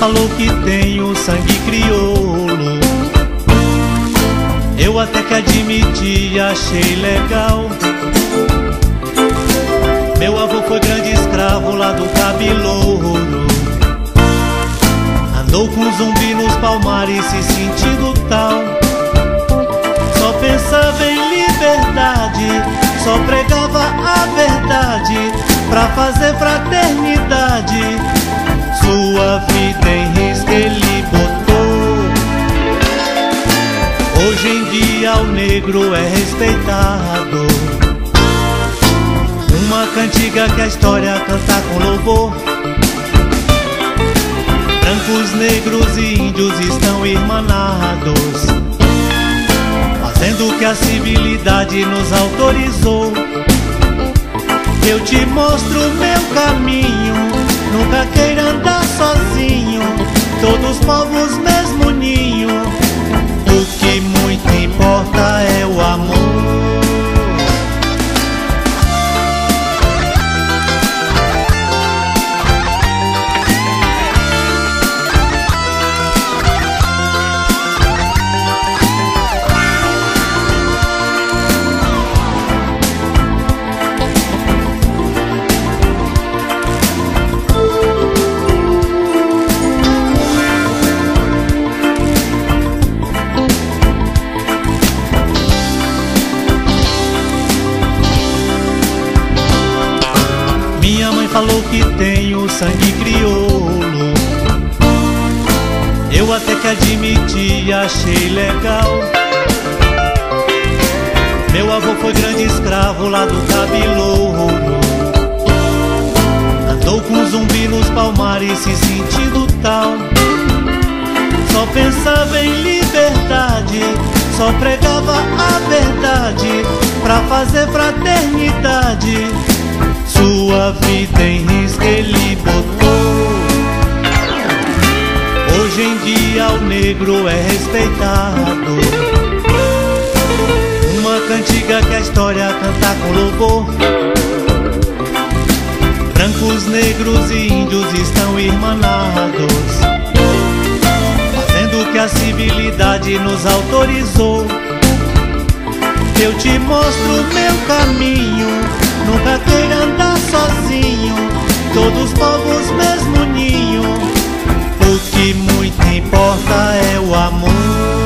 falou que tenho sangue crioulo. Eu até que admiti, achei legal. Meu avô foi grande escravo lá do Cabilouro. Andou com zumbi nos palmares se sentindo tal. Só pensava em liberdade, só pregava a verdade pra fazer fraternidade. Sua vida em risco ele botou. Hoje em dia o negro é respeitado. Uma cantiga que a história canta com louvor. Brancos, negros e índios estão irmanados, fazendo o que a civilidade nos autorizou. Eu te mostro meu caminho, nunca queira andar sozinho. Todos os povos mesmo ninho. O que muito importa é o amor. Minha mãe falou que tenho sangue crioulo. Eu até que admiti, achei legal. Meu avô foi grande escravo lá do Cabilouro. Andou com zumbi nos palmares se sentindo tal. Só pensava em liberdade, só pregava a verdade pra fazer fraternidade. Sua vida em risco ele botou. Hoje em dia o negro é respeitado. Uma cantiga que a história canta com louvor. Brancos, negros e índios estão irmanados, fazendo o que a civilidade nos autorizou. Eu te mostro meu caminho, nunca queira andar sozinho. Todos os povos mesmo ninho. O que muito importa é o amor.